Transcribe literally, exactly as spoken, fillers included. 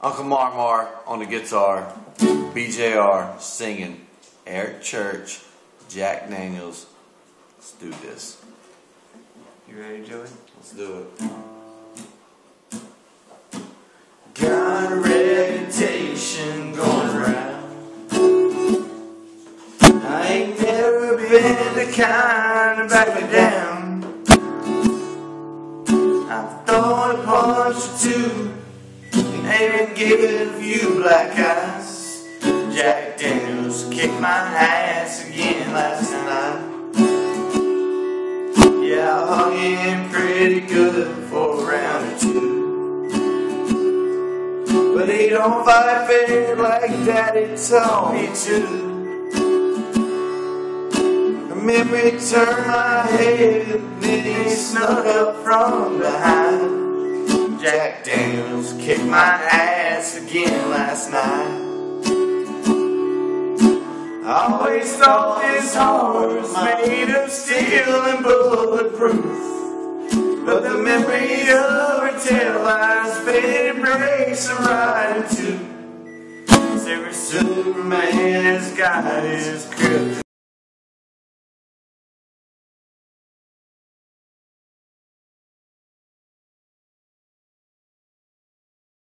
Uncle Marmar on the guitar, B J R singing, Eric Church, Jack Daniels. Let's do this. You ready, Joey? Let's do it. Got a reputation going around. I ain't never been the kind to back me down. I've thrown a punch or two and even given a few black eyes. Jack Daniels kicked my ass again last night. Yeah, I hung in pretty good for a round or two. But he don't fight fair like Daddy taught me to. Memory turned my head, then he snuck up from behind. Jack Daniels kicked my ass again last night. I always thought this heart was made of steel and bulletproof, but the memory of her tail lights faded and breaks a ride in two. Every Superman has got his kryptonite.